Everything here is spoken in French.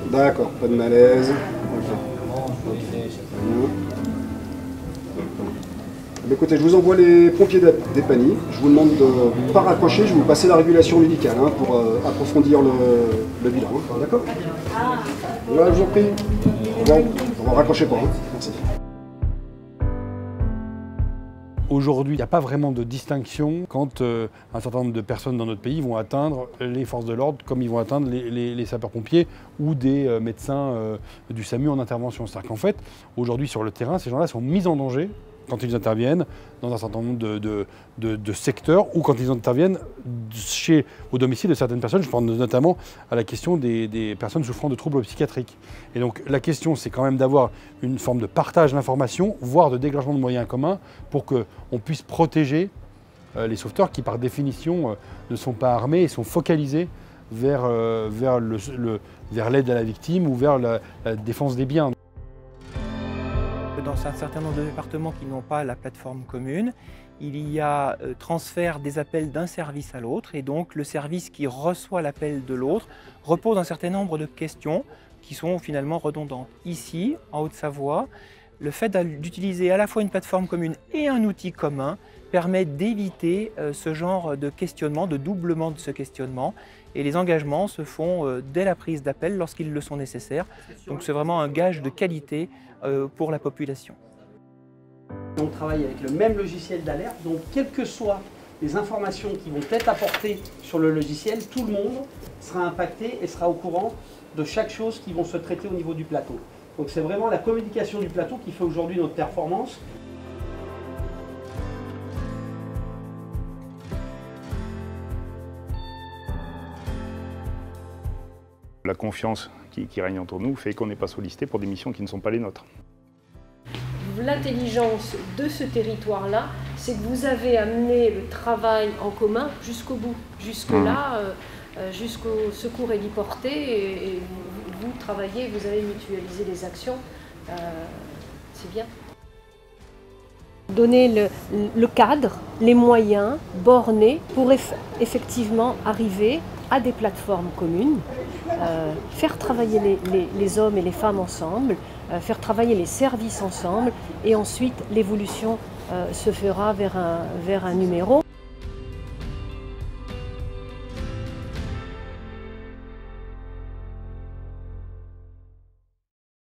D'accord, pas de malaise. Ok. Écoutez, je vous envoie les pompiers d'Epagny. Je vous demande de ne pas raccrocher, je vais vous passer la régulation médicale pour approfondir le bilan. D'accord? Là, je vous en prie. Au revoir. Au revoir, raccrochez pas. Merci. Aujourd'hui, il n'y a pas vraiment de distinction quand un certain nombre de personnes dans notre pays vont atteindre les forces de l'ordre comme ils vont atteindre les sapeurs-pompiers ou des médecins du SAMU en intervention. C'est-à-dire qu'en fait, aujourd'hui sur le terrain, ces gens-là sont mis en danger quand ils interviennent dans un certain nombre de secteurs ou quand ils interviennent au domicile de certaines personnes. Je pense notamment à la question des personnes souffrant de troubles psychiatriques. Et donc la question, c'est quand même d'avoir une forme de partage d'informations, voire de déclenchement de moyens communs pour qu'on puisse protéger les sauveteurs qui, par définition, ne sont pas armés et sont focalisés vers l'aide à la victime ou vers la défense des biens. Dans un certain nombre de départements qui n'ont pas la plateforme commune, il y a transfert des appels d'un service à l'autre et donc le service qui reçoit l'appel de l'autre repose un certain nombre de questions qui sont finalement redondantes. Ici, en Haute-Savoie, le fait d'utiliser à la fois une plateforme commune et un outil commun permet d'éviter ce genre de questionnement, de doublement de ce questionnement. Et les engagements se font dès la prise d'appel lorsqu'ils le sont nécessaires. Donc c'est vraiment un gage de qualité pour la population. On travaille avec le même logiciel d'alerte, donc quelles que soient les informations qui vont être apportées sur le logiciel, tout le monde sera impacté et sera au courant de chaque chose qui vont se traiter au niveau du plateau. Donc c'est vraiment la communication du plateau qui fait aujourd'hui notre performance. La confiance qui règne entre nous fait qu'on n'est pas sollicité pour des missions qui ne sont pas les nôtres. L'intelligence de ce territoire-là, c'est que vous avez amené le travail en commun jusqu'au bout, jusque-là, jusqu'au secours héliporté, et vous travaillez, vous avez mutualisé les actions, c'est bien. Donner le cadre, les moyens bornés pour effectivement arriver à des plateformes communes, faire travailler les hommes et les femmes ensemble, faire travailler les services ensemble, et ensuite l'évolution se fera vers un numéro.